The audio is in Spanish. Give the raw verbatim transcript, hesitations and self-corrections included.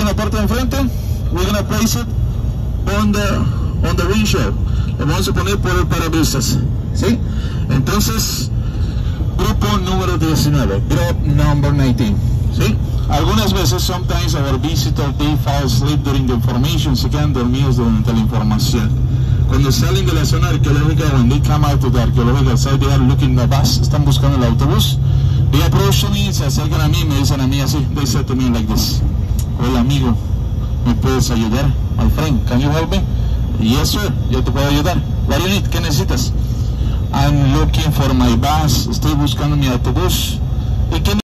la parte de enfrente, we're gonna place it on the, on the windshield. Le vamos a poner por el parabrisas, ¿sí? Entonces, grupo número diecinueve, group number nineteen, ¿sí? Algunas veces, sometimes our visitors, they fall asleep during the information, se quedan dormidos durante la información. Cuando salen de la zona arqueológica, when they come out to the archaeological site, they are looking the bus, están buscando el autobús. They approach me, se acercan a mí, me dicen a mí así, they said to me like this: hola amigo, ¿me puedes ayudar? My friend, can you help me? Yes sir, yo te puedo ayudar. What do you need? ¿Qué necesitas? I'm looking for my bus, estoy buscando mi autobús. ¿Y qué